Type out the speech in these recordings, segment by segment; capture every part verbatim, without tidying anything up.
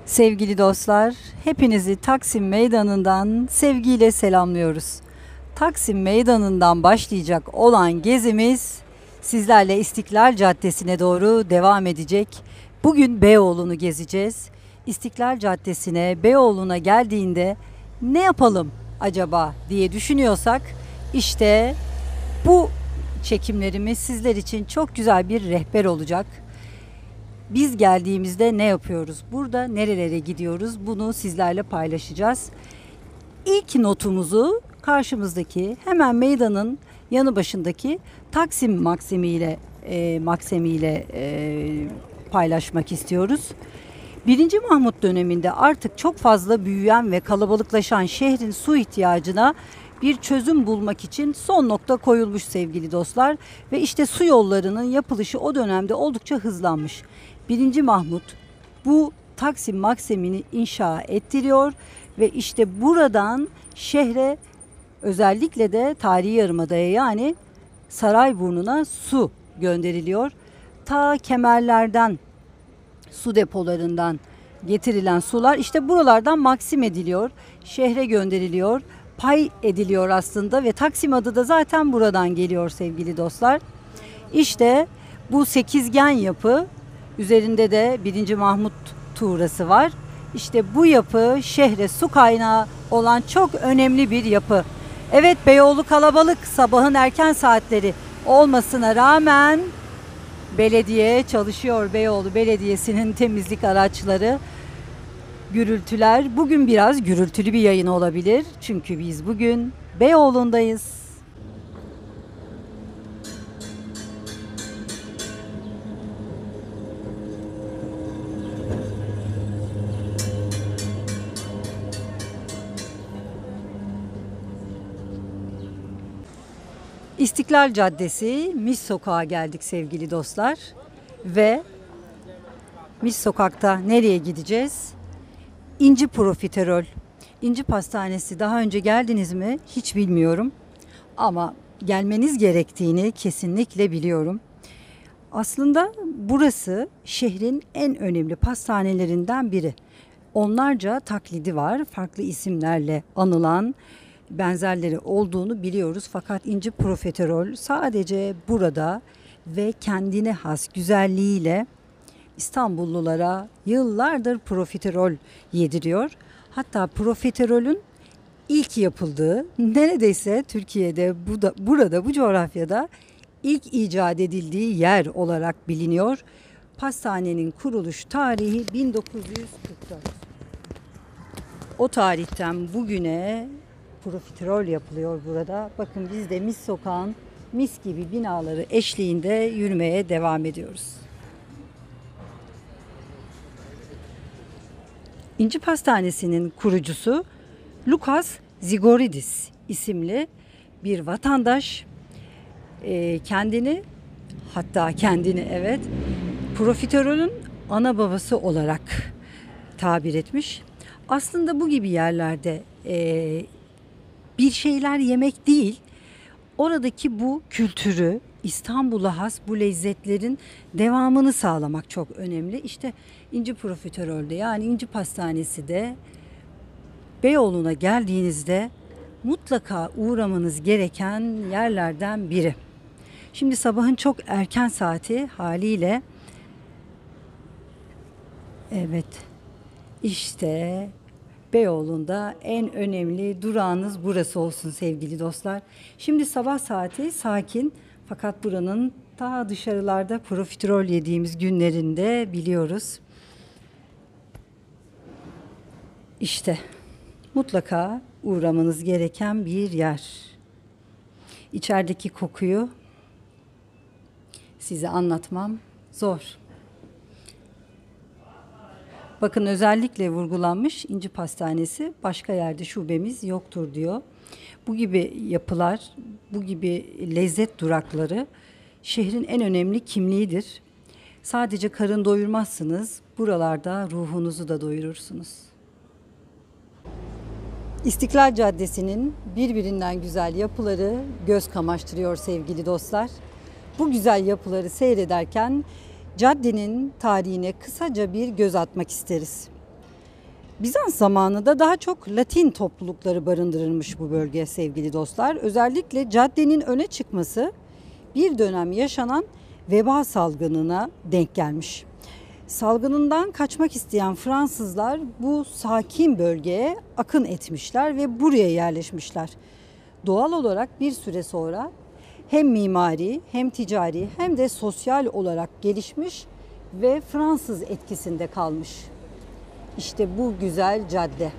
Sevgili dostlar, hepinizi Taksim Meydanı'ndan sevgiyle selamlıyoruz. Taksim Meydanı'ndan başlayacak olan gezimiz sizlerle İstiklal Caddesi'ne doğru devam edecek. Bugün Beyoğlu'nu gezeceğiz. İstiklal Caddesi'ne, Beyoğlu'na geldiğinde ne yapalım acaba diye düşünüyorsak işte bu çekimlerimiz sizler için çok güzel bir rehber olacak. Biz geldiğimizde ne yapıyoruz? Burada nerelere gidiyoruz? Bunu sizlerle paylaşacağız. İlk notumuzu karşımızdaki hemen meydanın yanı başındaki Taksim Maksimi ile e, Maksimi ile e, paylaşmak istiyoruz. Birinci Mahmut döneminde artık çok fazla büyüyen ve kalabalıklaşan şehrin su ihtiyacına bir çözüm bulmak için son nokta koyulmuş sevgili dostlar. Ve işte su yollarının yapılışı o dönemde oldukça hızlanmış. Birinci Mahmut bu Taksim Maksimi'ni inşa ettiriyor ve işte buradan şehre, özellikle de tarihi yarımadaya yani Sarayburnu'na su gönderiliyor. Ta kemerlerden, su depolarından getirilen sular işte buralardan maksim ediliyor, şehre gönderiliyor, pay ediliyor aslında ve Taksim adı da zaten buradan geliyor sevgili dostlar. İşte bu sekizgen yapı, üzerinde de birinci Mahmut tuğrası var. İşte bu yapı şehre su kaynağı olan çok önemli bir yapı. Evet, Beyoğlu kalabalık, sabahın erken saatleri olmasına rağmen belediye çalışıyor. Beyoğlu Belediyesi'nin temizlik araçları, gürültüler. Bugün biraz gürültülü bir yayın olabilir. Çünkü biz bugün Beyoğlu'ndayız. İstiklal Caddesi, Mis Sokağa geldik sevgili dostlar. Ve Mis Sokak'ta nereye gideceğiz? İnci Profiterol. İnci Pastanesi, daha önce geldiniz mi? Hiç bilmiyorum. Ama gelmeniz gerektiğini kesinlikle biliyorum. Aslında burası şehrin en önemli pastanelerinden biri. Onlarca taklidi var, farklı isimlerle anılan, benzerleri olduğunu biliyoruz. Fakat İnci Profiterol sadece burada ve kendine has güzelliğiyle İstanbullulara yıllardır profiterol yediriyor. Hatta profiterolün ilk yapıldığı, neredeyse Türkiye'de bu da, burada bu coğrafyada ilk icat edildiği yer olarak biliniyor. Pastanenin kuruluş tarihi bin dokuz yüz kırk dört. O tarihten bugüne profiterol yapılıyor burada. Bakın biz de Mis Sokağı'nın mis gibi binaları eşliğinde yürümeye devam ediyoruz. İnci Pastanesi'nin kurucusu Lukas Zigoridis isimli bir vatandaş. E, kendini hatta kendini evet profiterolün ana babası olarak tabir etmiş. Aslında bu gibi yerlerde e, bir şeyler yemek değil, oradaki bu kültürü, İstanbul'a has bu lezzetlerin devamını sağlamak çok önemli. İşte İnci Profiterol'de, yani İnci Pastanesi de Beyoğlu'na geldiğinizde mutlaka uğramanız gereken yerlerden biri. Şimdi sabahın çok erken saati haliyle evet işte Beyoğlu'nda en önemli durağınız burası olsun sevgili dostlar. Şimdi sabah saati sakin, fakat buranın daha dışarılarda profiterol yediğimiz günlerinde biliyoruz. İşte mutlaka uğramanız gereken bir yer. İçerideki kokuyu size anlatmam zor. Bakın, özellikle vurgulanmış, İnci Pastanesi başka yerde şubemiz yoktur diyor. Bu gibi yapılar, bu gibi lezzet durakları şehrin en önemli kimliğidir. Sadece karın doyurmazsınız, buralarda ruhunuzu da doyurursunuz. İstiklal Caddesi'nin birbirinden güzel yapıları göz kamaştırıyor sevgili dostlar. Bu güzel yapıları seyrederken caddenin tarihine kısaca bir göz atmak isteriz. Bizans zamanında daha çok Latin toplulukları barındırılmış bu bölge sevgili dostlar. Özellikle caddenin öne çıkması bir dönem yaşanan veba salgınına denk gelmiş. Salgınından kaçmak isteyen Fransızlar bu sakin bölgeye akın etmişler ve buraya yerleşmişler. Doğal olarak bir süre sonra hem mimari hem ticari hem de sosyal olarak gelişmiş ve Fransız etkisinde kalmış. İşte bu güzel cadde.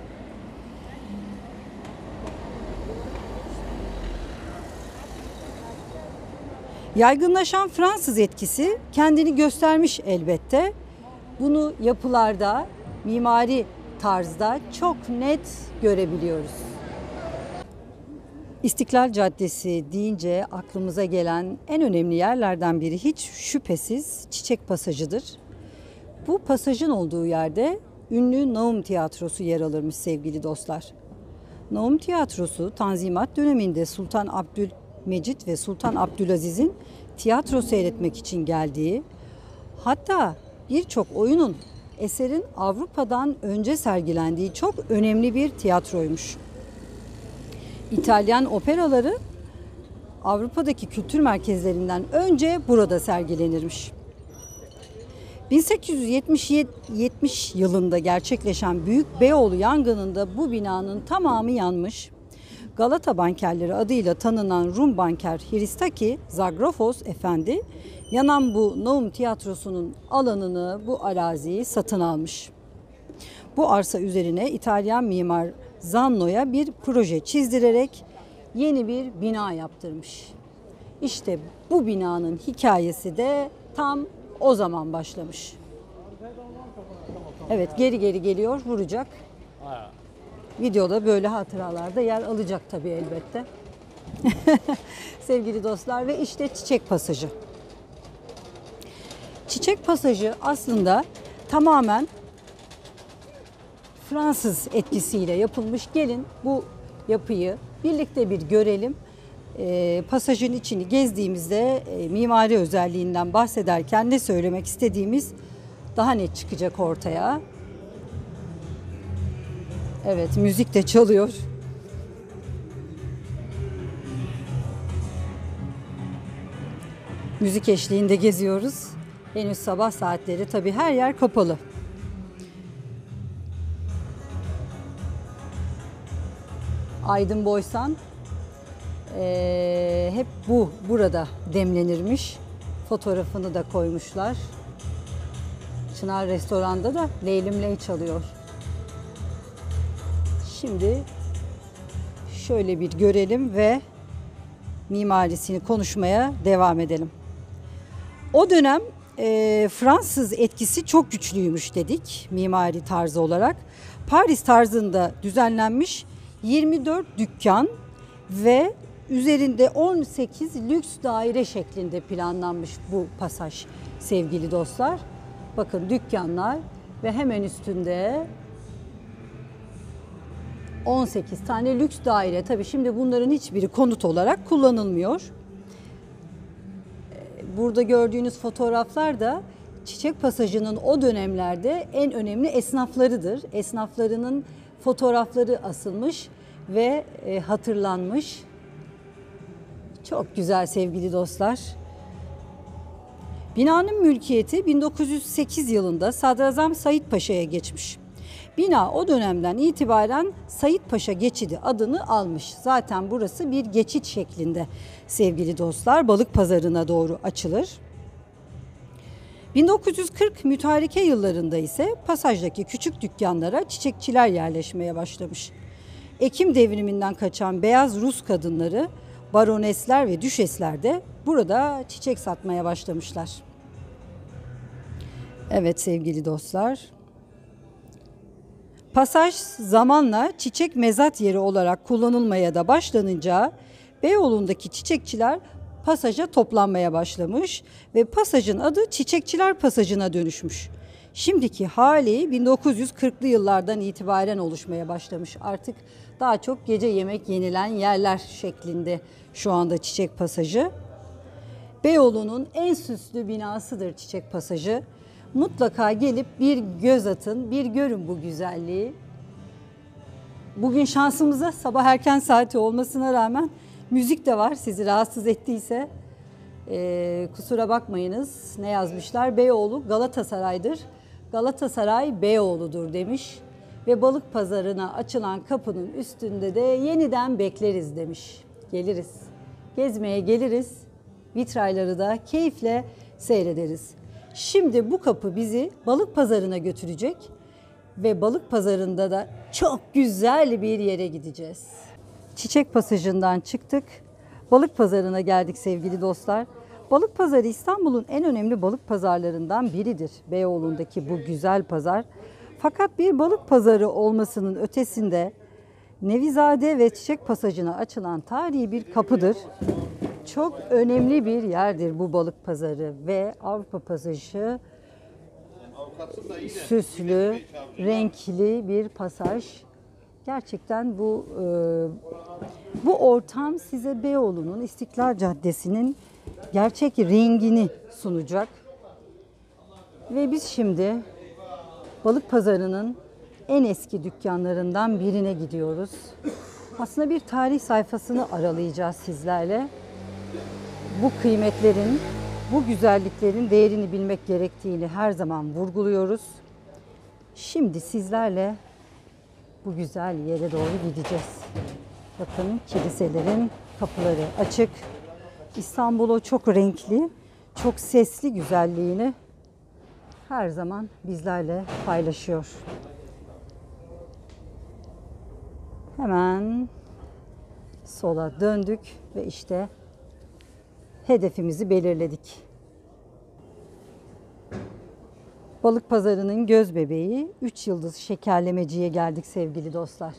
Yaygınlaşan Fransız etkisi kendini göstermiş elbette. Bunu yapılarda, mimari tarzda çok net görebiliyoruz. İstiklal Caddesi deyince aklımıza gelen en önemli yerlerden biri hiç şüphesiz Çiçek Pasajı'dır. Bu pasajın olduğu yerde ünlü Naum Tiyatrosu yer alırmış sevgili dostlar. Naum Tiyatrosu Tanzimat döneminde Sultan Abdülmecit ve Sultan Abdülaziz'in tiyatro seyretmek için geldiği, hatta birçok oyunun eserin Avrupa'dan önce sergilendiği çok önemli bir tiyatroymuş. İtalyan operaları Avrupa'daki kültür merkezlerinden önce burada sergilenirmiş. bin sekiz yüz yetmiş yılında gerçekleşen Büyük Beyoğlu yangınında bu binanın tamamı yanmış. Galata bankerleri adıyla tanınan Rum banker Hristaki Zagrafos Efendi yanan bu Naum Tiyatrosu'nun alanını, bu araziyi satın almış. Bu arsa üzerine İtalyan mimar Zanno'ya bir proje çizdirerek yeni bir bina yaptırmış. İşte bu binanın hikayesi de tam o zaman başlamış. Evet, geri geri geliyor, vuracak. Videoda böyle hatıralarda yer alacak tabii elbette. Sevgili dostlar, ve işte Çiçek Pasajı. Çiçek Pasajı aslında tamamen Fransız etkisiyle yapılmış. Gelin bu yapıyı birlikte bir görelim. E, pasajın içini gezdiğimizde e, mimari özelliğinden bahsederken ne söylemek istediğimiz daha net çıkacak ortaya. Evet, müzik de çalıyor. Müzik eşliğinde geziyoruz. Henüz sabah saatleri, tabii her yer kapalı. Aydın Boysan e, hep bu burada demlenirmiş. Fotoğrafını da koymuşlar. Çınar Restoran'da da Leylim Ley çalıyor. Şimdi şöyle bir görelim ve mimarisini konuşmaya devam edelim. O dönem e, Fransız etkisi çok güçlüymüş dedik mimari tarzı olarak. Paris tarzında düzenlenmiş yirmi dört dükkan ve üzerinde on sekiz lüks daire şeklinde planlanmış bu pasaj sevgili dostlar. Bakın dükkanlar ve hemen üstünde on sekiz tane lüks daire. Tabii şimdi bunların hiçbiri konut olarak kullanılmıyor. Burada gördüğünüz fotoğraflar da Çiçek Pasajı'nın o dönemlerde en önemli esnaflarıdır. Esnaflarının fotoğrafları asılmış ve hatırlanmış. Çok güzel sevgili dostlar. Binanın mülkiyeti bin dokuz yüz sekiz yılında Sadrazam Said Paşa'ya geçmiş. Bina o dönemden itibaren Said Paşa Geçidi adını almış. Zaten burası bir geçit şeklinde sevgili dostlar. Balık Pazarı'na doğru açılır. bin dokuz yüz kırk mütareke yıllarında ise pasajdaki küçük dükkanlara çiçekçiler yerleşmeye başlamış. Ekim devriminden kaçan beyaz Rus kadınları, baronesler ve düşesler de burada çiçek satmaya başlamışlar. Evet sevgili dostlar. Pasaj zamanla çiçek mezat yeri olarak kullanılmaya da başlanınca Beyoğlu'ndaki çiçekçiler pasaja toplanmaya başlamış ve pasajın adı Çiçekçiler Pasajı'na dönüşmüş. Şimdiki hali bin dokuz yüz kırklı yıllardan itibaren oluşmaya başlamış. Artık daha çok gece yemek yenilen yerler şeklinde şu anda Çiçek Pasajı. Beyoğlu'nun en süslü binasıdır Çiçek Pasajı. Mutlaka gelip bir göz atın, bir görün bu güzelliği. Bugün şansımıza sabah erken saati olmasına rağmen müzik de var. Sizi rahatsız ettiyse e, kusura bakmayınız. Ne yazmışlar? Beyoğlu Galatasaray'dır. Galatasaray Beyoğlu'dur demiş. Ve balık pazarına açılan kapının üstünde de yeniden bekleriz demiş. Geliriz. Gezmeye geliriz. Vitrayları da keyifle seyrederiz. Şimdi bu kapı bizi balık pazarına götürecek. Ve balık pazarında da çok güzel bir yere gideceğiz. Çiçek Pasajı'ndan çıktık. Balık pazarına geldik sevgili dostlar. Balık pazarı İstanbul'un en önemli balık pazarlarından biridir. Beyoğlu'ndaki bu güzel pazar. Fakat bir balık pazarı olmasının ötesinde Nevizade ve Çiçek Pasajı'na açılan tarihi bir kapıdır. Çok önemli bir yerdir bu balık pazarı ve Avrupa Pasajı süslü, renkli bir pasaj. Gerçekten bu e, bu ortam size Beyoğlu'nun, İstiklal Caddesi'nin gerçek rengini sunacak. Ve biz şimdi balık pazarının en eski dükkanlarından birine gidiyoruz. Aslında bir tarih sayfasını aralayacağız sizlerle. Bu kıymetlerin, bu güzelliklerin değerini bilmek gerektiğini her zaman vurguluyoruz. Şimdi sizlerle bu güzel yere doğru gideceğiz. Bakın kiliselerin kapıları açık. İstanbul o çok renkli, çok sesli güzelliğini her zaman bizlerle paylaşıyor. Hemen sola döndük ve işte hedefimizi belirledik. Balık pazarının göz bebeği üç Yıldız Şekerlemeci'ye geldik sevgili dostlar.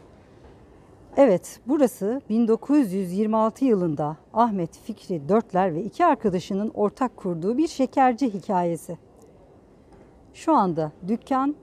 Evet, burası bin dokuz yüz yirmi altı yılında Ahmet Fikri Dörtler ve iki arkadaşının ortak kurduğu bir şekerci hikayesi. Şu anda dükkan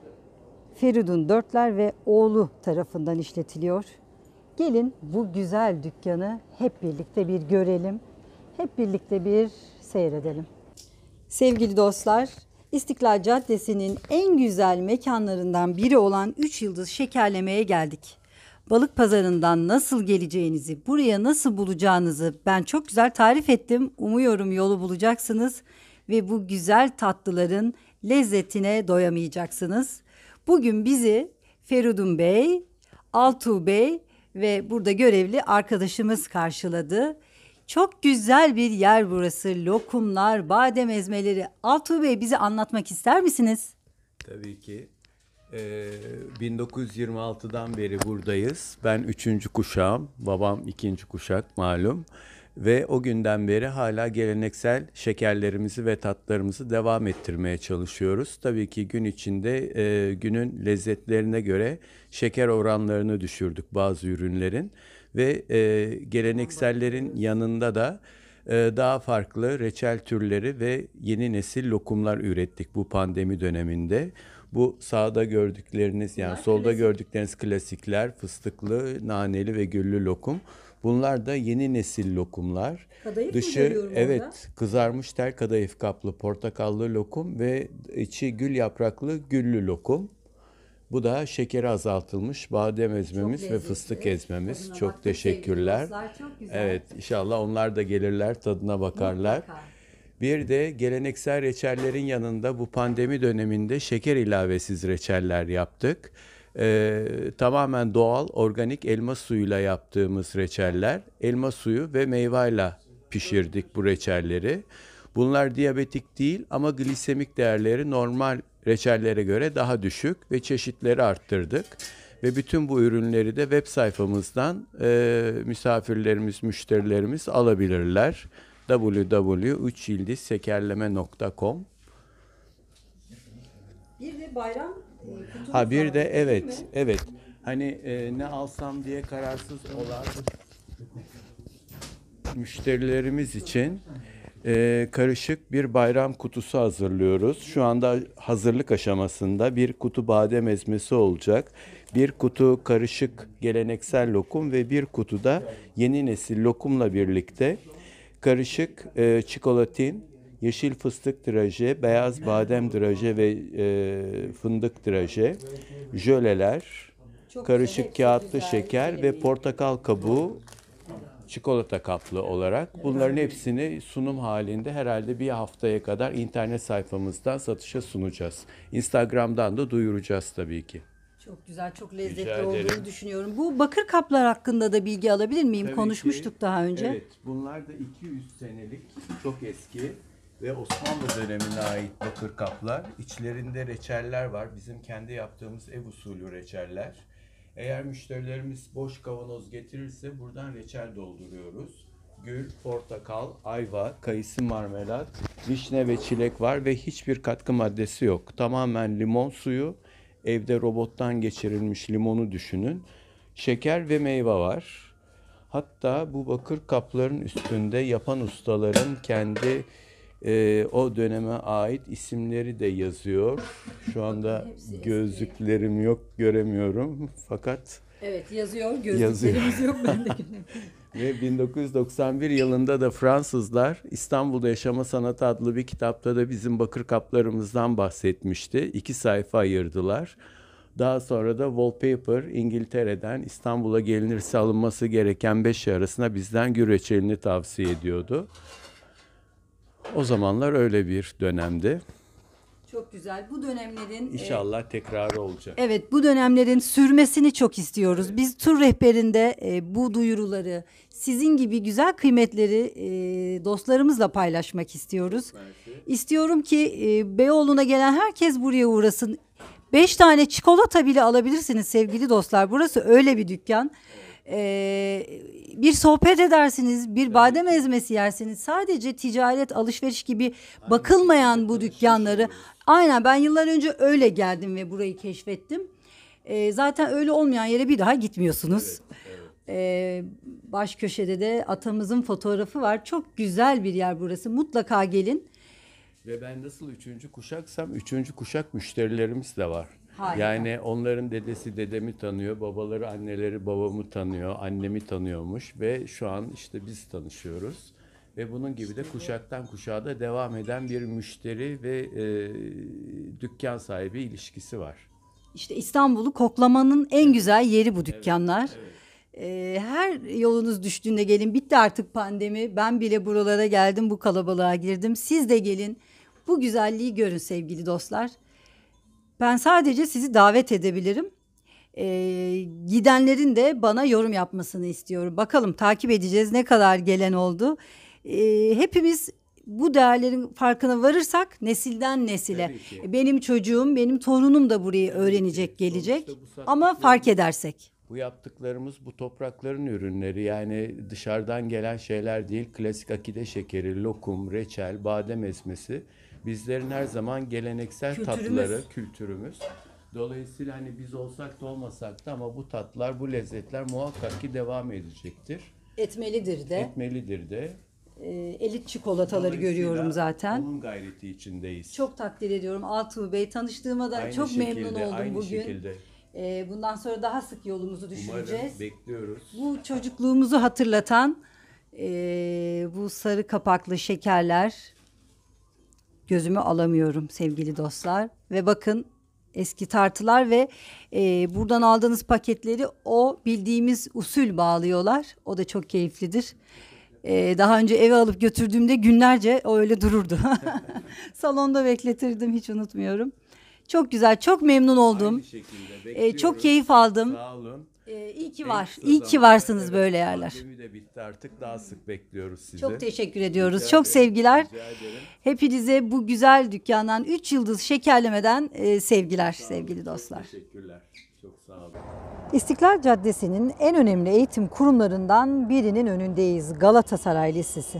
Feridun Dörtler ve oğlu tarafından işletiliyor. Gelin bu güzel dükkanı hep birlikte bir görelim, hep birlikte bir seyredelim. Sevgili dostlar, İstiklal Caddesi'nin en güzel mekanlarından biri olan üç Yıldız Şekerleme'ye geldik. Balık pazarından nasıl geleceğinizi, buraya nasıl bulacağınızı ben çok güzel tarif ettim. Umuyorum yolu bulacaksınız ve bu güzel tatlıların lezzetine doyamayacaksınız. Bugün bizi Feridun Bey, Altuğ Bey ve burada görevli arkadaşımız karşıladı. Çok güzel bir yer burası. Lokumlar, badem ezmeleri. Altuğ Bey bize anlatmak ister misiniz? Tabii ki. Ee, bin dokuz yüz yirmi altıdan beri buradayız. Ben üçüncü kuşağım, babam ikinci kuşak malum. Ve o günden beri hala geleneksel şekerlerimizi ve tatlarımızı devam ettirmeye çalışıyoruz. Tabii ki gün içinde e, günün lezzetlerine göre şeker oranlarını düşürdük bazı ürünlerin. Ve e, geleneksellerin yanında da e, daha farklı reçel türleri ve yeni nesil lokumlar ürettik bu pandemi döneminde. Bu sağda gördükleriniz yani Bunlar solda klasik. gördükleriniz klasikler, fıstıklı, naneli ve güllü lokum. Bunlar da yeni nesil lokumlar. Kadayıf mı Dışı görüyorum evet orada? kızarmış tel kadayıf kaplı portakallı lokum ve içi gül yapraklı güllü lokum. Bu da şekeri azaltılmış badem ezmemiz ve lezzetli. fıstık ezmemiz. Tadına Çok baktık sevgili teşekkürler. dostlar, çok güzel. Evet, inşallah onlar da gelirler, tadına bakarlar. Mutlaka. Bir de geleneksel reçellerin yanında bu pandemi döneminde şeker ilavesiz reçeller yaptık. Ee, tamamen doğal, organik elma suyuyla yaptığımız reçeller. Elma suyu ve meyveyle pişirdik bu reçelleri. Bunlar diyabetik değil ama glisemik değerleri normal reçellere göre daha düşük ve çeşitleri arttırdık. Ve bütün bu ürünleri de web sayfamızdan e, misafirlerimiz, müşterilerimiz alabilirler. double-u double-u double-u nokta üç yıldız şekerleme nokta com. Bir de bayram e, kutumuz Ha bir var, de değil evet, mi? evet. Hani e, ne alsam diye kararsız olan müşterilerimiz için e, karışık bir bayram kutusu hazırlıyoruz. Şu anda hazırlık aşamasında bir kutu badem ezmesi olacak. Bir kutu karışık geleneksel lokum ve bir kutuda yeni nesil lokumla birlikte karışık e, çikolatin, yeşil fıstık draje, beyaz badem draje ve e, fındık draje, jöleler, Çok karışık güzel, hepsi kağıtlı güzel, şeker ve söylemeyi. portakal kabuğu çikolata kaplı olarak. Bunların hepsini sunum halinde herhalde bir haftaya kadar internet sayfamızdan satışa sunacağız. Instagram'dan da duyuracağız tabii ki. Çok güzel, çok lezzetli Rica ederim. olduğunu düşünüyorum. Bu bakır kaplar hakkında da bilgi alabilir miyim? Tabii Konuşmuştuk ki. daha önce. Evet, bunlar da iki yüz senelik, çok eski ve Osmanlı dönemine ait bakır kaplar. İçlerinde reçeller var. Bizim kendi yaptığımız ev usulü reçeller. Eğer müşterilerimiz boş kavanoz getirirse buradan reçel dolduruyoruz. Gül, portakal, ayva, kayısı marmelat, vişne ve çilek var ve hiçbir katkı maddesi yok. Tamamen limon suyu, evde robottan geçirilmiş limonu düşünün. Şeker ve meyve var. Hatta bu bakır kapların üstünde yapan ustaların kendi e, o döneme ait isimleri de yazıyor. Şu anda hepsi gözlüklerim yok, göremiyorum. Fakat Evet, yazıyor. Yazıyor. Gözlüklerimiz yok. Ben de ve bin dokuz yüz doksan bir yılında da Fransızlar İstanbul'da Yaşama Sanatı adlı bir kitapta da bizim bakır kaplarımızdan bahsetmişti. İki sayfa ayırdılar. Daha sonra da Wallpaper İngiltere'den İstanbul'a gelinirse alınması gereken beş şey arasında bizden gül reçelini tavsiye ediyordu. O zamanlar öyle bir dönemdi. Çok güzel. Bu dönemlerin İnşallah tekrarı olacak. Evet, bu dönemlerin sürmesini çok istiyoruz. Biz tur rehberinde e, bu duyuruları, sizin gibi güzel kıymetleri e, dostlarımızla paylaşmak istiyoruz. Mersi. İstiyorum ki e, Beyoğlu'na gelen herkes buraya uğrasın. Beş tane çikolata bile alabilirsiniz sevgili dostlar. Burası öyle bir dükkan. Ee, bir sohbet edersiniz, bir badem ezmesi yersiniz. Sadece ticaret, alışveriş gibi bakılmayan bu dükkanları. Aynen, ben yıllar önce öyle geldim ve burayı keşfettim. Ee, zaten öyle olmayan yere bir daha gitmiyorsunuz. Evet, evet. Ee, baş köşede de atamızın fotoğrafı var. Çok güzel bir yer burası. Mutlaka gelin. Ve ben nasıl üçüncü kuşaksam üçüncü kuşak müşterilerimiz de var. Harika. Yani onların dedesi dedemi tanıyor, babaları anneleri babamı tanıyor, annemi tanıyormuş ve şu an işte biz tanışıyoruz. Ve bunun gibi de kuşaktan kuşağa da devam eden bir müşteri ve e, dükkan sahibi ilişkisi var. İşte İstanbul'u koklamanın en güzel yeri bu dükkanlar. Ee, her yolunuz düştüğünde gelin. Bitti artık pandemi. Ben bile buralara geldim, bu kalabalığa girdim. Siz de gelin. Bu güzelliği görün sevgili dostlar. Ben sadece sizi davet edebilirim. Ee, gidenlerin de bana yorum yapmasını istiyorum. Bakalım, takip edeceğiz ne kadar gelen oldu. Ee, hepimiz bu değerlerin farkına varırsak nesilden nesile. Tabii ki. Benim çocuğum, benim torunum da burayı öğrenecek, gelecek. Sonuçta bu Ama fark edersek. Bu yaptıklarımız bu toprakların ürünleri, yani dışarıdan gelen şeyler değil. Klasik akide şekeri, lokum, reçel, badem ezmesi bizlerin her zaman geleneksel Kültürümüz. tatlıları, kültürümüz. Dolayısıyla hani biz olsak da olmasak da ama bu tatlar, bu lezzetler muhakkak ki devam edecektir. Etmelidir de. Etmelidir de. Ee, elit çikolataları Dolayısıyla görüyorum zaten. Onun gayreti içindeyiz. Çok takdir ediyorum Altuğ Bey. Tanıştığıma da Aynı çok şekilde, memnun oldum aynı bugün. şekilde. Ee, bundan sonra daha sık yolumuzu düşüreceğiz. Umarım bekliyoruz. Bu çocukluğumuzu hatırlatan e, bu sarı kapaklı şekerler gözümü alamıyorum sevgili dostlar. Ve bakın, eski tartılar ve e, buradan aldığınız paketleri o bildiğimiz usul bağlıyorlar. O da çok keyiflidir. E, daha önce eve alıp götürdüğümde günlerce o öyle dururdu. Salonda bekletirdim, hiç unutmuyorum. Çok güzel, çok memnun oldum. Aynı şekilde E, bekliyoruz. çok keyif aldım. Sağ olun. E, iyi ki En var, kısa iyi ki zamanda, varsınız evet, böyle yerler. Pandemi de bitti artık. Daha sık bekliyoruz sizi. Çok teşekkür ediyoruz. Rica Çok ederim, sevgiler. rica ederim. Hepinize bu güzel dükkandan üç yıldız şekerlemeden e, sevgiler Sağ olun, sevgili çok dostlar. Teşekkürler. Çok sağ olun. İstiklal Caddesi'nin en önemli eğitim kurumlarından birinin önündeyiz. Galatasaray Lisesi.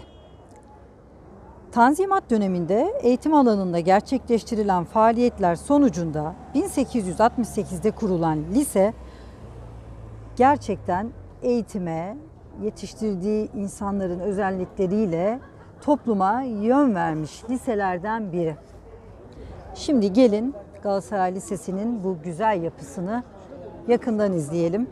Tanzimat döneminde eğitim alanında gerçekleştirilen faaliyetler sonucunda bin sekiz yüz altmış sekizde kurulan lise gerçekten eğitime, yetiştirdiği insanların özellikleriyle topluma yön vermiş liselerden biri. Şimdi gelin Galatasaray Lisesi'nin bu güzel yapısını yakından izleyelim.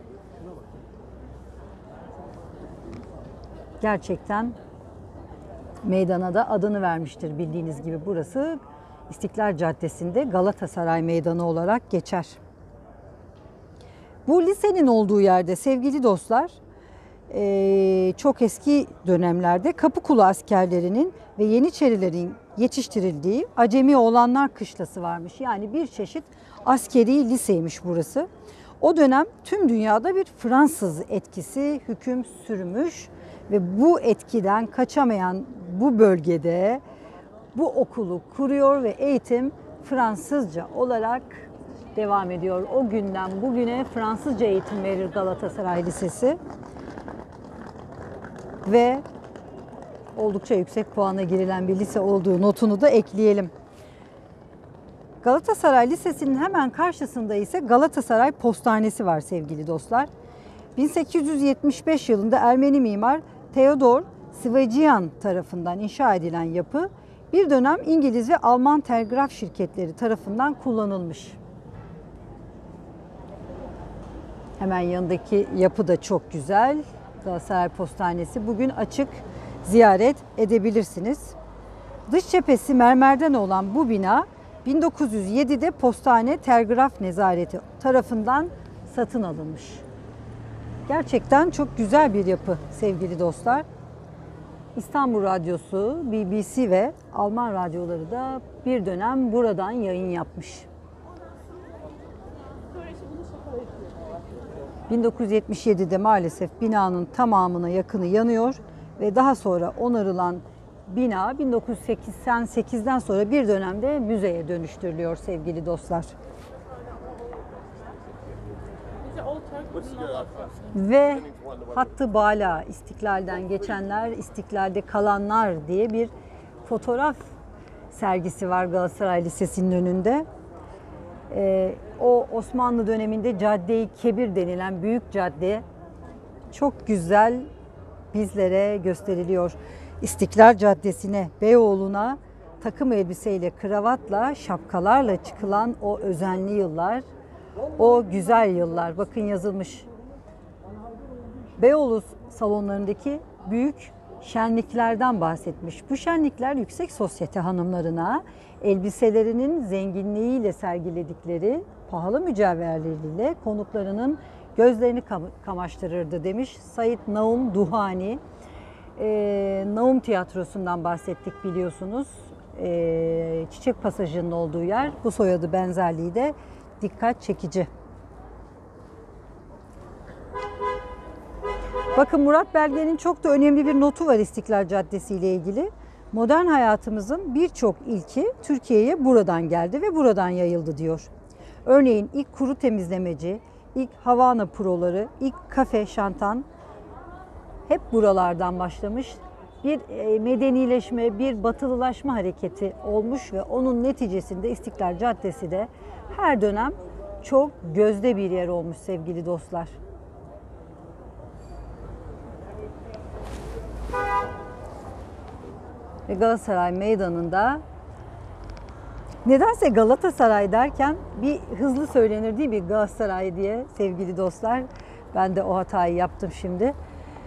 Gerçekten meydana da adını vermiştir, bildiğiniz gibi burası İstiklal Caddesi'nde Galatasaray Meydanı olarak geçer. Bu lisenin olduğu yerde sevgili dostlar, e, çok eski dönemlerde Kapıkulu askerlerinin ve Yeniçerilerin yetiştirildiği Acemi Oğlanlar Kışlası varmış. Yani bir çeşit askeri liseymiş burası. O dönem tüm dünyada bir Fransız etkisi hüküm sürmüş ve bu etkiden kaçamayan bu bölgede bu okulu kuruyor ve eğitim Fransızca olarak devam ediyor. O günden bugüne Fransızca eğitim verir Galatasaray Lisesi ve oldukça yüksek puana girilen bir lise olduğu notunu da ekleyelim. Galatasaray Lisesi'nin hemen karşısında ise Galatasaray Postanesi var sevgili dostlar. bin sekiz yüz yetmiş beş yılında Ermeni mimar Theodor Svecian tarafından inşa edilen yapı bir dönem İngiliz ve Alman telgraf şirketleri tarafından kullanılmış. Hemen yanındaki yapı da çok güzel. Galatasaray Postanesi bugün açık, ziyaret edebilirsiniz. Dış cephesi mermerden olan bu bina bin dokuz yüz yedide Postane Telgraf Nezareti tarafından satın alınmış. Gerçekten çok güzel bir yapı sevgili dostlar. İstanbul Radyosu, B B C ve Alman radyoları da bir dönem buradan yayın yapmış. bin dokuz yüz yetmiş yedide maalesef binanın tamamına yakını yanıyor ve daha sonra onarılan bina bin dokuz yüz seksen sekizden sonra bir dönemde müzeye dönüştürülüyor sevgili dostlar. Ve Hattı Bala, İstiklal'den geçenler, İstiklal'de kalanlar diye bir fotoğraf sergisi var Galatasaray Lisesi'nin önünde. Ee, o Osmanlı döneminde Cadde-i Kebir denilen büyük cadde çok güzel bizlere gösteriliyor. İstiklal Caddesi'ne, Beyoğlu'na takım elbiseyle, kravatla, şapkalarla çıkılan o özenli yıllar, o güzel yıllar. Bakın yazılmış. Beyoğlu salonlarındaki büyük şenliklerden bahsetmiş. Bu şenlikler yüksek sosyete hanımlarına elbiselerinin zenginliğiyle sergiledikleri pahalı mücevherleriyle konuklarının gözlerini kamaştırırdı demiş Said Naum Duhani. Ee, Naum Tiyatrosu'ndan bahsettik biliyorsunuz. Ee, Çiçek Pasajı'nın olduğu yer. Bu soyadı benzerliği de dikkat çekici. Bakın Murat Belge'nin çok da önemli bir notu var İstiklal Caddesi ile ilgili. Modern hayatımızın birçok ilki Türkiye'ye buradan geldi ve buradan yayıldı diyor. Örneğin ilk kuru temizlemeci, ilk Havana proları, ilk kafe şantan hep buralardan başlamış. Bir medenileşme, bir batılılaşma hareketi olmuş ve onun neticesinde İstiklal Caddesi de her dönem çok gözde bir yer olmuş sevgili dostlar. Ve Galatasaray Meydanı'nda nedense Galatasaray derken bir hızlı söylenir değil mi Galatasaray diye sevgili dostlar. Ben de o hatayı yaptım şimdi.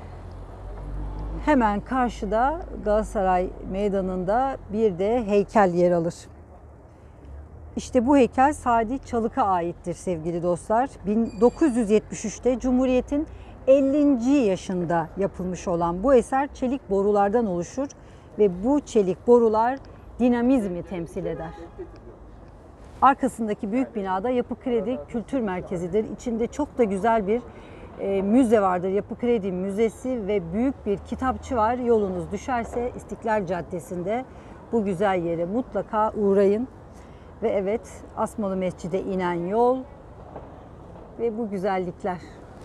Hemen karşıda Galatasaray Meydanı'nda bir de heykel yer alır. İşte bu heykel Sadi Çalık'a aittir sevgili dostlar. bin dokuz yüz yetmiş üçte Cumhuriyet'in ellinci yaşında yapılmış olan bu eser çelik borulardan oluşur ve bu çelik borular dinamizmi temsil eder. Arkasındaki büyük binada Yapı Kredi Kültür Merkezi'dir. İçinde çok da güzel bir e, müze vardır. Yapı Kredi Müzesi ve büyük bir kitapçı var. Yolunuz düşerse İstiklal Caddesi'nde bu güzel yere mutlaka uğrayın. Ve evet, Asmalı Mescid'e inen yol ve bu güzellikler.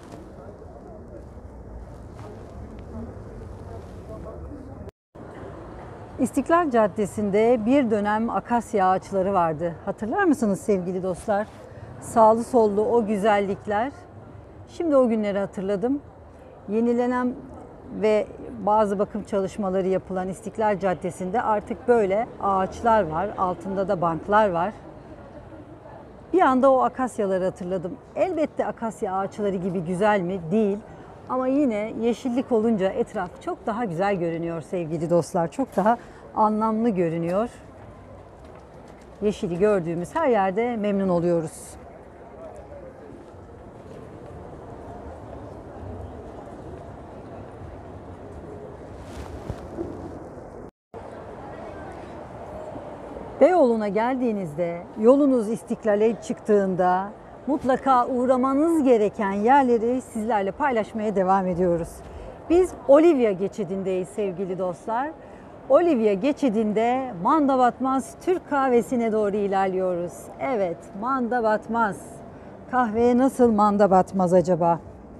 İstiklal Caddesi'nde bir dönem akasya ağaçları vardı. Hatırlar mısınız sevgili dostlar? Sağlı sollu o güzellikler. Şimdi o günleri hatırladım. Yenilenen ve bazı bakım çalışmaları yapılan İstiklal Caddesi'nde artık böyle ağaçlar var. Altında da banklar var. Bir anda o akasyaları hatırladım. Elbette akasya ağaçları gibi güzel mi? Değil. Ama yine yeşillik olunca etraf çok daha güzel görünüyor sevgili dostlar. Çok daha anlamlı görünüyor. Yeşili gördüğümüz her yerde memnun oluyoruz. Beyoğlu'na geldiğinizde, yolunuz İstiklal'e çıktığında mutlaka uğramanız gereken yerleri sizlerle paylaşmaya devam ediyoruz. Biz Olivia geçidindeyiz sevgili dostlar. Olivia geçidinde Manda Batmaz Türk kahvesine doğru ilerliyoruz. Evet, Manda Batmaz. Kahveye nasıl manda batmaz acaba?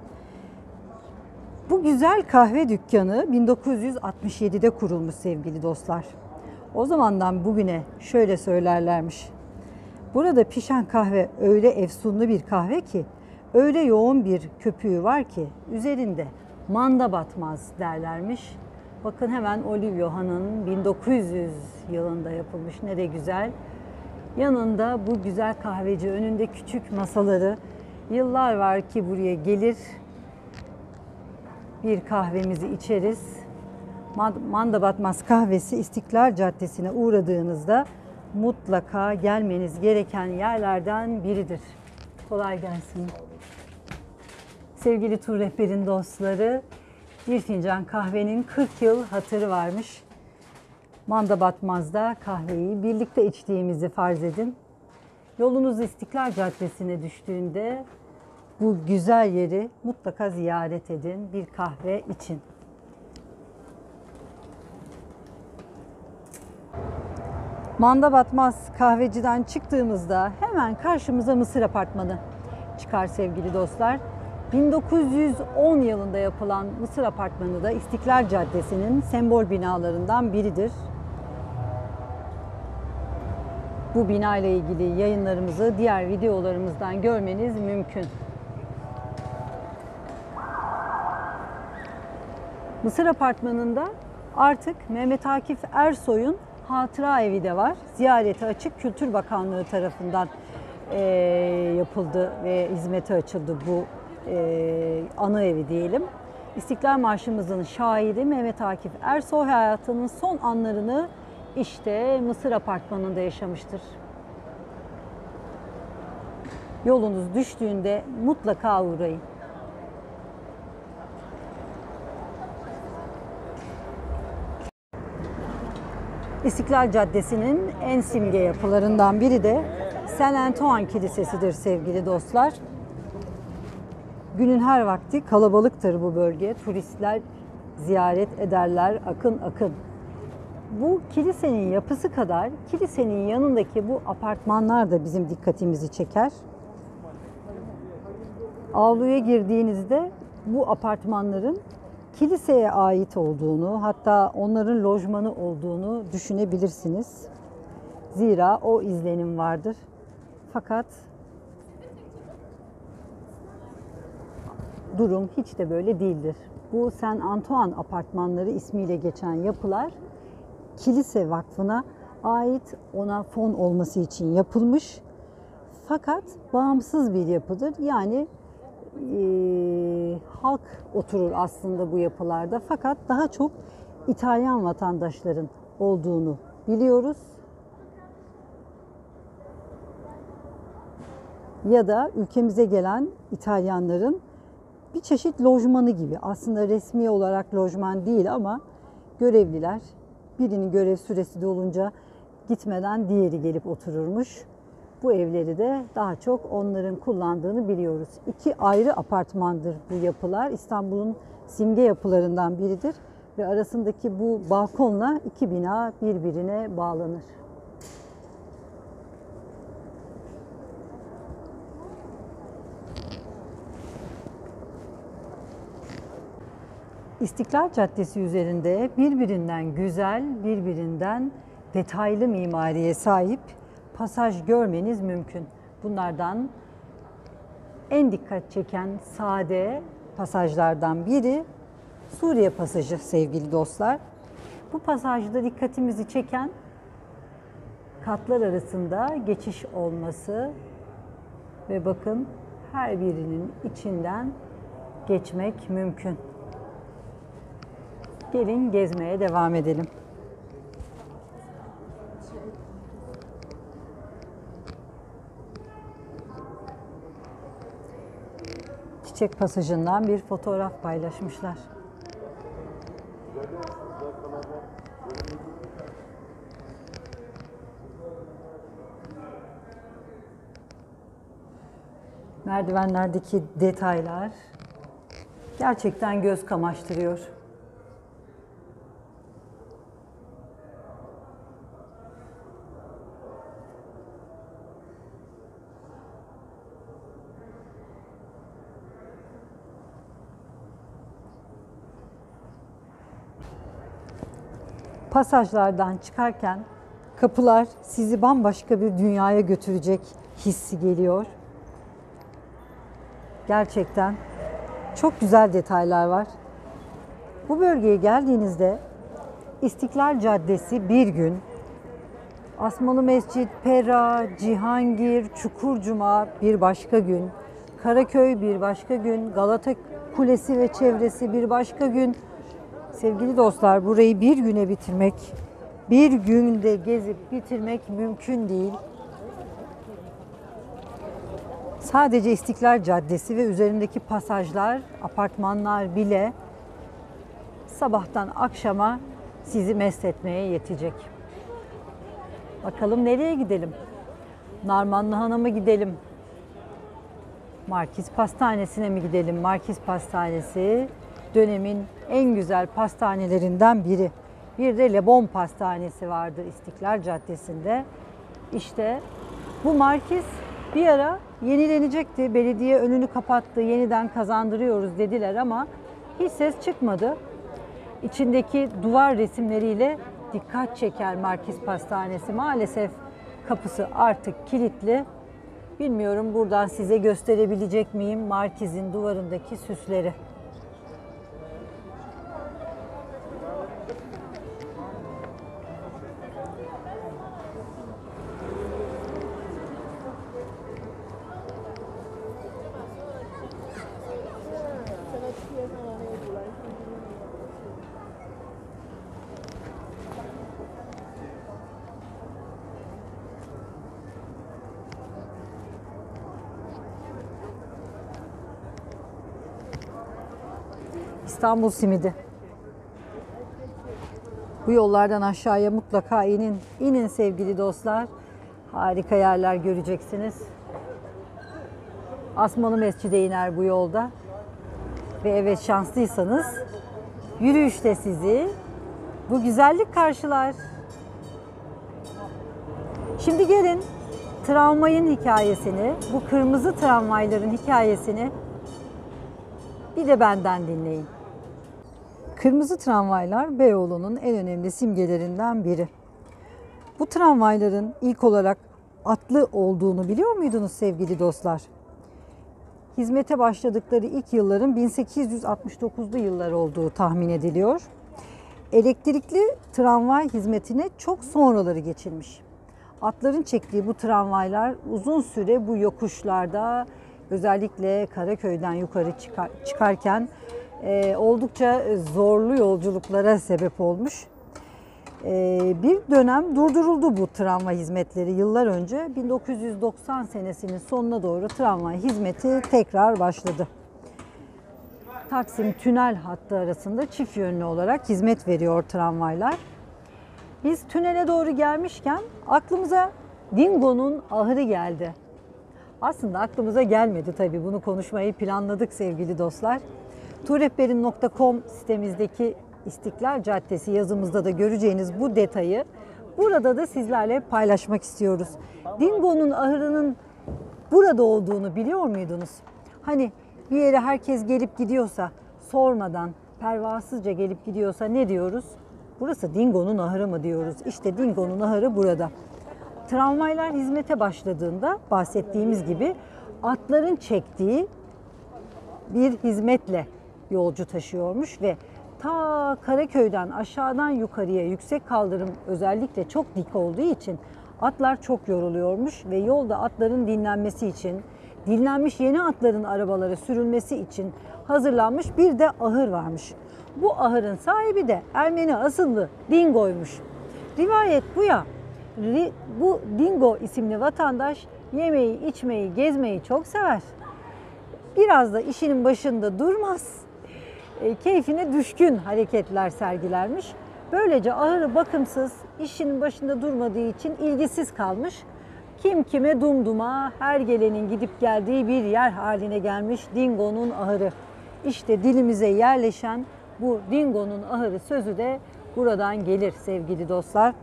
Bu güzel kahve dükkanı bin dokuz yüz altmış yedide kurulmuş sevgili dostlar. O zamandan bugüne şöyle söylerlermiş. Burada pişen kahve öyle efsunlu bir kahve ki, öyle yoğun bir köpüğü var ki üzerinde manda batmaz derlermiş. Bakın hemen Olivio'nun bin dokuz yüz yılında yapılmış, ne de güzel. Yanında bu güzel kahveci, önünde küçük masaları, yıllar var ki buraya gelir, bir kahvemizi içeriz. Manda Batmaz kahvesi İstiklal Caddesi'ne uğradığınızda mutlaka gelmeniz gereken yerlerden biridir. Kolay gelsin. Sevgili tur rehberin dostları, bir fincan kahvenin kırk yıl hatırı varmış. Manda Batmaz'da kahveyi birlikte içtiğimizi farz edin. Yolunuz İstiklal Caddesi'ne düştüğünde bu güzel yeri mutlaka ziyaret edin, bir kahve için. Manda Batmaz kahveciden çıktığımızda hemen karşımıza Mısır Apartmanı çıkar sevgili dostlar. bin dokuz yüz on yılında yapılan Mısır Apartmanı da İstiklal Caddesi'nin sembol binalarından biridir. Bu bina ile ilgili yayınlarımızı diğer videolarımızdan görmeniz mümkün. Mısır Apartmanı'nda artık Mehmet Akif Ersoy'un hatıra evi de var. Ziyarete açık, Kültür Bakanlığı tarafından e, yapıldı ve hizmete açıldı bu e, anı evi diyelim. İstiklal Marşımızın şairi Mehmet Akif Ersoy hayatının son anlarını işte Mısır Apartmanı'nda yaşamıştır. Yolunuz düştüğünde mutlaka uğrayın. İstiklal Caddesi'nin en simge yapılarından biri de Saint Antoine Kilisesi'dir sevgili dostlar. Günün her vakti kalabalıktır bu bölge. Turistler ziyaret ederler akın akın. Bu kilisenin yapısı kadar kilisenin yanındaki bu apartmanlar da bizim dikkatimizi çeker. Avluya girdiğinizde bu apartmanların kiliseye ait olduğunu, hatta onların lojmanı olduğunu düşünebilirsiniz. Zira o izlenim vardır. Fakat durum hiç de böyle değildir. Bu Saint Antoine apartmanları ismiyle geçen yapılar kilise vakfına ait, ona fon olması için yapılmış. Fakat bağımsız bir yapıdır. Yani e, halk oturur aslında bu yapılarda. Fakat daha çok İtalyan vatandaşların olduğunu biliyoruz. Ya da ülkemize gelen İtalyanların bir çeşit lojmanı gibi. Aslında resmi olarak lojman değil ama görevliler birinin görev süresi dolunca gitmeden diğeri gelip otururmuş. Bu evleri de daha çok onların kullandığını biliyoruz. İki ayrı apartmandır bu yapılar. İstanbul'un simge yapılarından biridir ve arasındaki bu balkonla iki bina birbirine bağlanır. İstiklal Caddesi üzerinde birbirinden güzel, birbirinden detaylı mimariye sahip pasaj görmeniz mümkün. Bunlardan en dikkat çeken sade pasajlardan biri Suriye Pasajı sevgili dostlar. Bu pasajda dikkatimizi çeken katlar arasında geçiş olması ve bakın her birinin içinden geçmek mümkün. Gelin gezmeye devam edelim. Çiçek pasajından bir fotoğraf paylaşmışlar. Merdivenlerdeki detaylar gerçekten göz kamaştırıyor. Pasajlardan çıkarken kapılar sizi bambaşka bir dünyaya götürecek hissi geliyor. Gerçekten çok güzel detaylar var. Bu bölgeye geldiğinizde İstiklal Caddesi bir gün, Asmalı Mescit, Pera, Cihangir, Çukurcuma bir başka gün, Karaköy bir başka gün, Galata Kulesi ve çevresi bir başka gün. Sevgili dostlar, burayı bir güne bitirmek, bir günde gezip bitirmek mümkün değil. Sadece İstiklal Caddesi ve üzerindeki pasajlar, apartmanlar bile sabahtan akşama sizi mest etmeye yetecek. Bakalım nereye gidelim? Narmanlıhan'a mı gidelim? Markiz Pastanesi'ne mi gidelim? Markiz Pastanesi dönemin en güzel pastanelerinden biri. Bir de Le Bon Pastanesi vardı İstiklal Caddesi'nde. İşte bu markiz bir ara yenilenecekti. Belediye önünü kapattı, yeniden kazandırıyoruz dediler ama hiç ses çıkmadı. İçindeki duvar resimleriyle dikkat çeker Markiz Pastanesi. Maalesef kapısı artık kilitli. Bilmiyorum buradan size gösterebilecek miyim Markiz'in duvarındaki süsleri. İstanbul simidi. Bu yollardan aşağıya mutlaka inin. İnin sevgili dostlar. Harika yerler göreceksiniz. Asmalı Mescid'e iner bu yolda. Ve evet, şanslıysanız yürüyüşte sizi bu güzellik karşılar. Şimdi gelin tramvayın hikayesini, bu kırmızı tramvayların hikayesini bir de benden dinleyin. Kırmızı tramvaylar Beyoğlu'nun en önemli simgelerinden biri. Bu tramvayların ilk olarak atlı olduğunu biliyor muydunuz sevgili dostlar? Hizmete başladıkları ilk yılların bin sekiz yüz altmış dokuzlu yıllar olduğu tahmin ediliyor. Elektrikli tramvay hizmetine çok sonraları geçilmiş. Atların çektiği bu tramvaylar uzun süre bu yokuşlarda, özellikle Karaköy'den yukarı çıkar, çıkarken e, oldukça zorlu yolculuklara sebep olmuş. E, bir dönem durduruldu bu tramvay hizmetleri yıllar önce. bin dokuz yüz doksan senesinin sonuna doğru tramvay hizmeti tekrar başladı. Taksim Tünel hattı arasında çift yönlü olarak hizmet veriyor tramvaylar. Biz tünele doğru gelmişken aklımıza Dingo'nun ahırı geldi. Aslında aklımıza gelmedi tabii, bunu konuşmayı planladık sevgili dostlar. tuğrehberin nokta com sitemizdeki İstiklal Caddesi yazımızda da göreceğiniz bu detayı burada da sizlerle paylaşmak istiyoruz. Dingo'nun ahırının burada olduğunu biliyor muydunuz? Hani bir yere herkes gelip gidiyorsa, sormadan, pervasızca gelip gidiyorsa ne diyoruz? Burası Dingo'nun ahırı mı diyoruz? İşte Dingo'nun ahırı burada. Tramvaylar hizmete başladığında bahsettiğimiz gibi atların çektiği bir hizmetle yolcu taşıyormuş ve ta Karaköy'den aşağıdan yukarıya yüksek kaldırım özellikle çok dik olduğu için atlar çok yoruluyormuş ve yolda atların dinlenmesi için, dinlenmiş yeni atların arabalara sürülmesi için hazırlanmış bir de ahır varmış. Bu ahırın sahibi de Ermeni asıllı Dingo'ymuş. Rivayet bu ya, bu Dingo isimli vatandaş yemeği, içmeyi, gezmeyi çok sever. Biraz da işinin başında durmaz. E, keyfine düşkün hareketler sergilermiş. Böylece ahırı bakımsız, işinin başında durmadığı için ilgisiz kalmış. Kim kime dumduma, her gelenin gidip geldiği bir yer haline gelmiş Dingo'nun ahırı. İşte dilimize yerleşen bu Dingo'nun ahırı sözü de buradan gelir sevgili dostlar.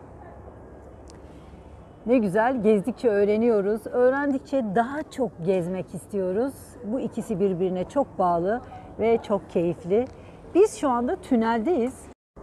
Ne güzel, gezdikçe öğreniyoruz. Öğrendikçe daha çok gezmek istiyoruz. Bu ikisi birbirine çok bağlı ve çok keyifli. Biz şu anda tüneldeyiz.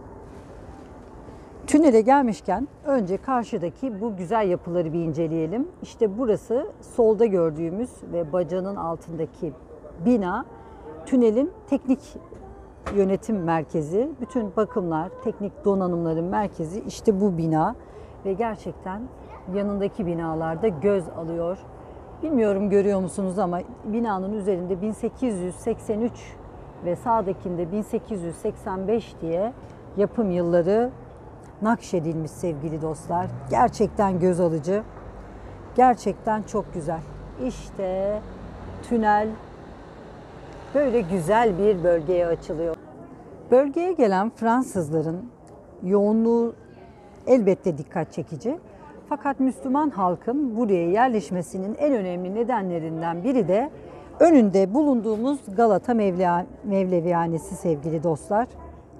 Tünele gelmişken önce karşıdaki bu güzel yapıları bir inceleyelim. İşte burası solda gördüğümüz ve bacanın altındaki bina tünelin teknik yönetim merkezi. Bütün bakımlar, teknik donanımların merkezi işte bu bina ve gerçekten yanındaki binalarda göz alıyor. Bilmiyorum görüyor musunuz ama binanın üzerinde bin sekiz yüz seksen üç ve sağdakinde bin sekiz yüz seksen beş diye yapım yılları nakşedilmiş sevgili dostlar. Gerçekten göz alıcı. Gerçekten çok güzel. İşte tünel böyle güzel bir bölgeye açılıyor. Bölgeye gelen Fransızların yoğunluğu elbette dikkat çekici. Fakat Müslüman halkın buraya yerleşmesinin en önemli nedenlerinden biri de önünde bulunduğumuz Galata Mevlevihanesi sevgili dostlar.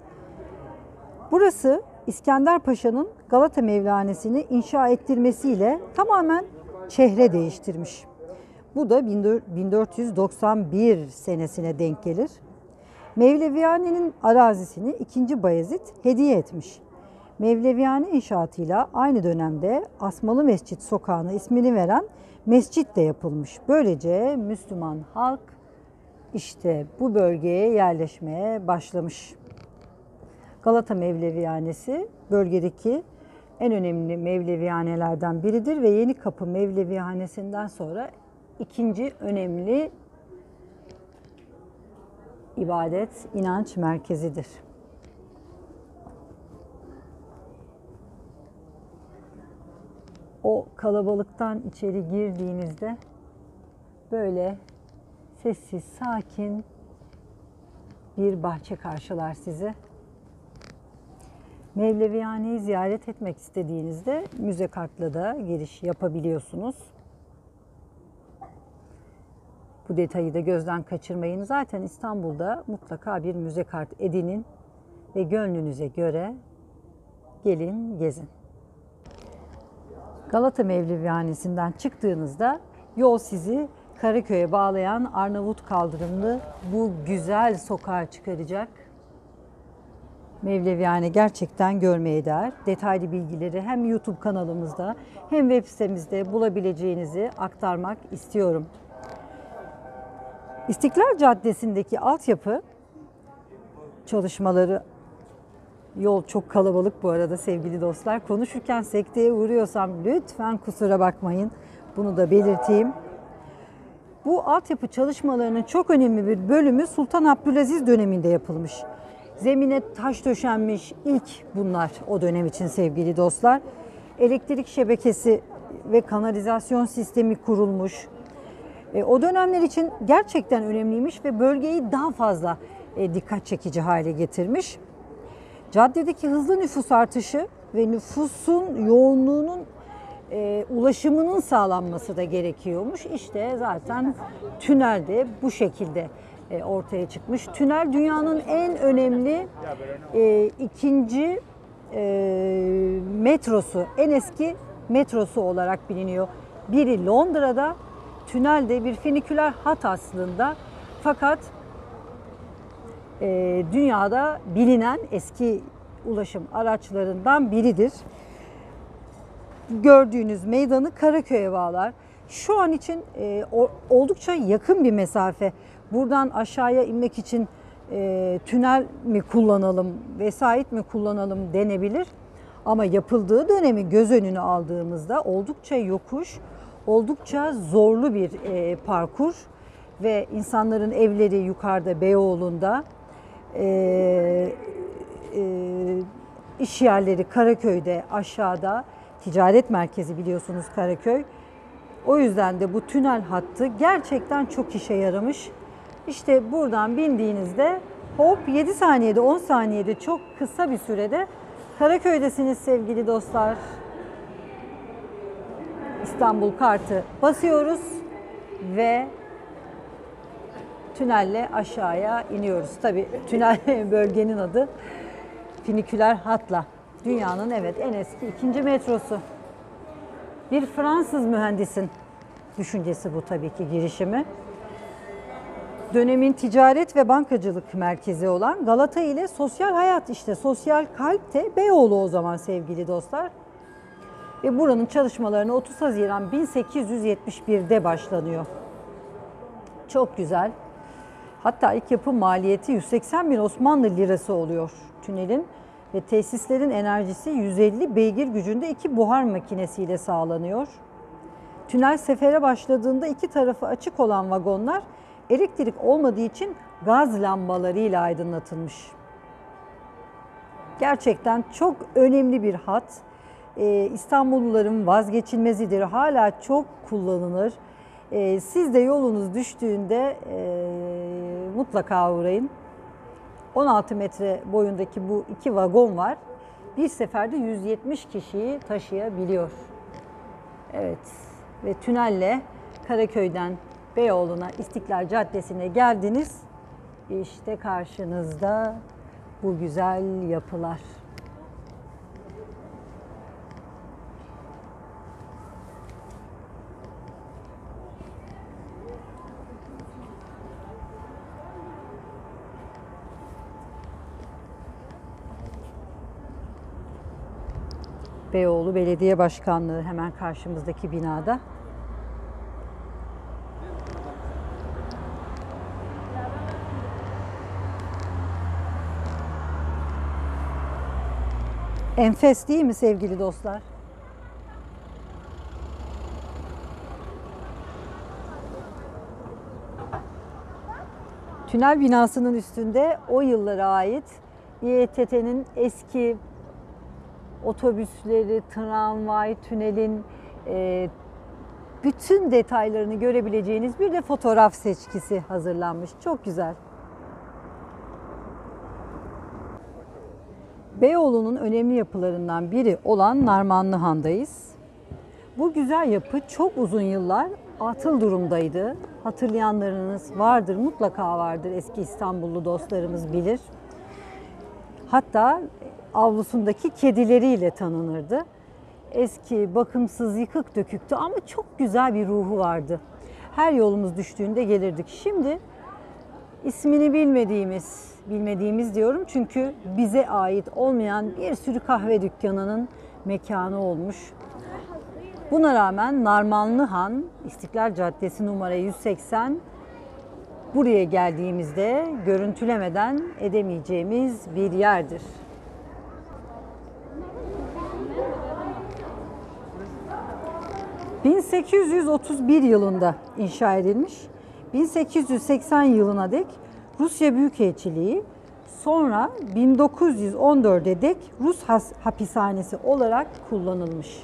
Burası İskender Paşa'nın Galata Mevlevihanesi'ni inşa ettirmesiyle tamamen çehre değiştirmiş. Bu da bin dört yüz doksan bir senesine denk gelir. Mevlevihane'nin arazisini ikinci. Bayezid hediye etmiş. Mevlevihane inşaatıyla aynı dönemde Asmalı Mescit Sokağı'na ismini veren mescit de yapılmış. Böylece Müslüman halk işte bu bölgeye yerleşmeye başlamış. Galata Mevlevihanesi bölgedeki en önemli Mevlevihanelerden biridir ve Yenikapı Mevlevihanesi'nden sonra ikinci önemli ibadet, inanç merkezidir. O kalabalıktan içeri girdiğinizde böyle sessiz, sakin bir bahçe karşılar sizi. Mevlevihane'yi ziyaret etmek istediğinizde müze kartla da giriş yapabiliyorsunuz. Bu detayı da gözden kaçırmayın. Zaten İstanbul'da mutlaka bir müze kart edinin ve gönlünüze göre gelin gezin. Galata Mevlevihanesi'nden çıktığınızda yol sizi Karaköy'e bağlayan Arnavut kaldırımlı bu güzel sokağa çıkaracak. Mevlevihane gerçekten görmeye değer. Detaylı bilgileri hem YouTube kanalımızda hem web sitemizde bulabileceğinizi aktarmak istiyorum. İstiklal Caddesi'ndeki altyapı çalışmaları, yol çok kalabalık bu arada sevgili dostlar. Konuşurken sekteye uğruyorsam lütfen kusura bakmayın. Bunu da belirteyim. Bu altyapı çalışmalarının çok önemli bir bölümü Sultan Abdülaziz döneminde yapılmış. Zemine taş döşenmiş ilk bunlar o dönem için sevgili dostlar. Elektrik şebekesi ve kanalizasyon sistemi kurulmuş. E, o dönemler için gerçekten önemliymiş ve bölgeyi daha fazla e, dikkat çekici hale getirmiş. Caddedeki hızlı nüfus artışı ve nüfusun yoğunluğunun e, ulaşımının sağlanması da gerekiyormuş. İşte zaten tünel de bu şekilde e, ortaya çıkmış. Tünel dünyanın en önemli e, ikinci e, metrosu, en eski metrosu olarak biliniyor. Biri Londra'da, tünel de bir finiküler hat aslında. Fakat e, dünyada bilinen eski ulaşım araçlarından biridir. Gördüğünüz meydanı Karaköy'e bağlar. Şu an için e, o, oldukça yakın bir mesafe. Buradan aşağıya inmek için e, tünel mi kullanalım, vesait mi kullanalım denebilir. Ama yapıldığı dönemi göz önüne aldığımızda oldukça yokuş, oldukça zorlu bir e, parkur ve insanların evleri yukarıda Beyoğlu'nda, e, e, iş yerleri Karaköy'de aşağıda, ticaret merkezi biliyorsunuz Karaköy. O yüzden de bu tünel hattı gerçekten çok işe yaramış. İşte buradan bindiğinizde hop yedi saniyede on saniyede çok kısa bir sürede Karaköy'desiniz sevgili dostlar. İstanbul kartı basıyoruz ve tünelle aşağıya iniyoruz. Tabii tünel bölgenin adı Finiküler Hatla. Dünyanın evet en eski ikinci metrosu. Bir Fransız mühendisin düşüncesi bu tabii ki girişimi. Dönemin ticaret ve bankacılık merkezi olan Galata ile sosyal hayat, işte sosyal kalp de Beyoğlu o zaman sevgili dostlar. Ve buranın çalışmalarına otuz Haziran bin sekiz yüz yetmiş bir'de başlanıyor. Çok güzel. Hatta ilk yapım maliyeti yüz seksen bin Osmanlı lirası oluyor tünelin ve tesislerin enerjisi yüz elli beygir gücünde iki buhar makinesiyle sağlanıyor. Tünel sefere başladığında iki tarafı açık olan vagonlar elektrik olmadığı için gaz lambalarıyla aydınlatılmış. Gerçekten çok önemli bir hat. Ee, İstanbulluların vazgeçilmezidir. Hala çok kullanılır. Ee, siz de yolunuz düştüğünde e, mutlaka uğrayın. on altı metre boyundaki bu iki vagon var. Bir seferde yüz yetmiş kişiyi taşıyabiliyor. Evet ve tünelle Karaköy'den Beyoğlu'na, İstiklal Caddesi'ne geldiniz. İşte karşınızda bu güzel yapılar. Beyoğlu Belediye Başkanlığı hemen karşımızdaki binada. Enfes değil mi sevgili dostlar? Tünel binasının üstünde o yıllara ait İ T T'nin eski otobüsleri, tramvay, tünelin e, bütün detaylarını görebileceğiniz bir de fotoğraf seçkisi hazırlanmış. Çok güzel. Beyoğlu'nun önemli yapılarından biri olan Narmanlı Han'dayız. Bu güzel yapı çok uzun yıllar atıl durumdaydı. Hatırlayanlarınız vardır, mutlaka vardır. Eski İstanbullu dostlarımız bilir. Hatta avlusundaki kedileriyle tanınırdı. Eski, bakımsız, yıkık döküktü ama çok güzel bir ruhu vardı. Her yolumuz düştüğünde gelirdik. Şimdi ismini bilmediğimiz, bilmediğimiz diyorum çünkü bize ait olmayan bir sürü kahve dükkanının mekanı olmuş. Buna rağmen Narmanlı Han, İstiklal Caddesi numara yüz seksen, buraya geldiğimizde görüntülemeden edemeyeceğimiz bir yerdir. bin sekiz yüz otuz bir yılında inşa edilmiş, bin sekiz yüz seksen yılına dek Rusya Büyükelçiliği, sonra bin dokuz yüz on dört'e dek Rus hapishanesi olarak kullanılmış.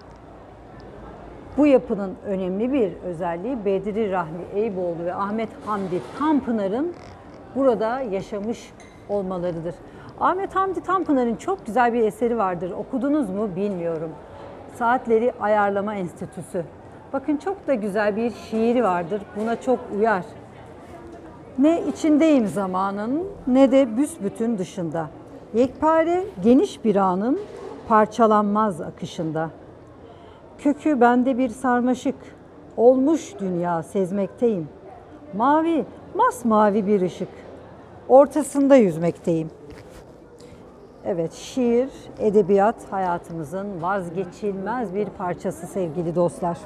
Bu yapının önemli bir özelliği Bedri Rahmi Eyüboğlu ve Ahmet Hamdi Tanpınar'ın burada yaşamış olmalarıdır. Ahmet Hamdi Tanpınar'ın çok güzel bir eseri vardır. Okudunuz mu bilmiyorum. Saatleri Ayarlama Enstitüsü. Bakın çok da güzel bir şiiri vardır. Buna çok uyar. Ne içindeyim zamanın ne de büsbütün dışında. Yekpare geniş bir anın parçalanmaz akışında. Kökü bende bir sarmaşık, olmuş dünya sezmekteyim. Mavi, masmavi bir ışık, ortasında yüzmekteyim. Evet, şiir, edebiyat hayatımızın vazgeçilmez bir parçası sevgili dostlar.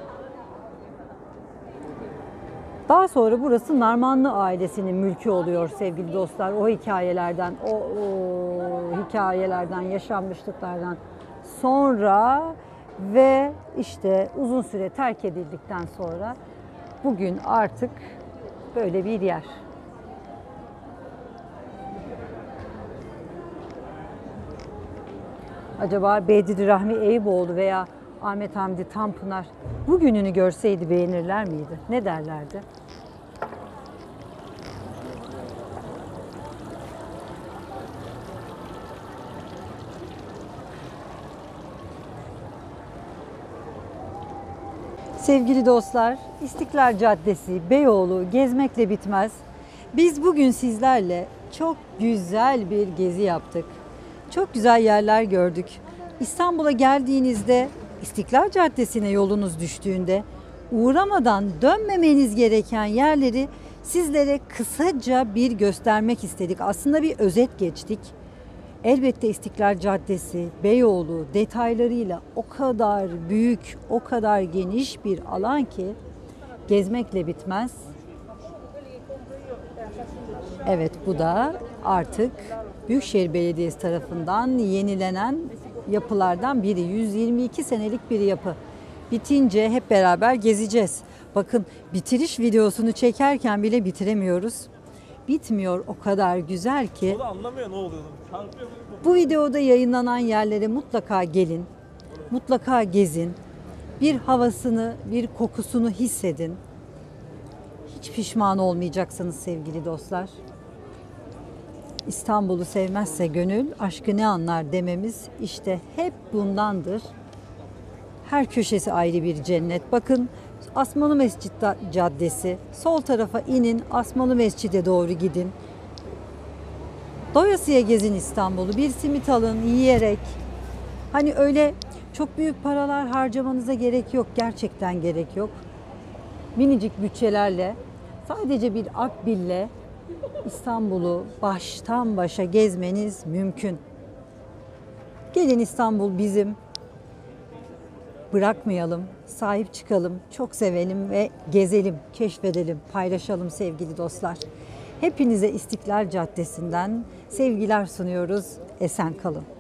Daha sonra burası Narmanlı ailesinin mülkü oluyor sevgili dostlar. O hikayelerden, o, o hikayelerden, yaşanmışlıklardan sonra ve işte uzun süre terk edildikten sonra bugün artık böyle bir yer. Acaba Bedri Rahmi Eyüboğlu veya Ahmet Hamdi Tanpınar bugününü görseydi beğenirler miydi? Ne derlerdi? Sevgili dostlar, İstiklal Caddesi, Beyoğlu gezmekle bitmez. Biz bugün sizlerle çok güzel bir gezi yaptık. Çok güzel yerler gördük. İstanbul'a geldiğinizde, İstiklal Caddesi'ne yolunuz düştüğünde uğramadan dönmemeniz gereken yerleri sizlere kısaca bir göstermek istedik. Aslında bir özet geçtik. Elbette İstiklal Caddesi, Beyoğlu detaylarıyla o kadar büyük, o kadar geniş bir alan ki gezmekle bitmez. Evet, bu da artık Büyükşehir Belediyesi tarafından yenilenen yapılardan biri. yüz yirmi iki senelik bir yapı. Bitince hep beraber gezeceğiz. Bakın, bitiriş videosunu çekerken bile bitiremiyoruz. Bitmiyor, o kadar güzel ki. O da anlamıyor ne oluyor. Bu videoda yayınlanan yerlere mutlaka gelin. Mutlaka gezin. Bir havasını, bir kokusunu hissedin. Hiç pişman olmayacaksınız sevgili dostlar. İstanbul'u sevmezse gönül, aşkı ne anlar dememiz işte hep bundandır. Her köşesi ayrı bir cennet. Bakın, Asmalı Mescid Caddesi. Sol tarafa inin, Asmalı Mescid'e doğru gidin. Doyasıya gezin İstanbul'u. Bir simit alın yiyerek. Hani öyle çok büyük paralar harcamanıza gerek yok. Gerçekten gerek yok. Minicik bütçelerle, sadece bir akbille İstanbul'u baştan başa gezmeniz mümkün. Gelin, İstanbul bizim. Bırakmayalım, sahip çıkalım, çok sevelim ve gezelim, keşfedelim, paylaşalım sevgili dostlar. Hepinize İstiklal Caddesi'nden sevgiler sunuyoruz. Esen kalın.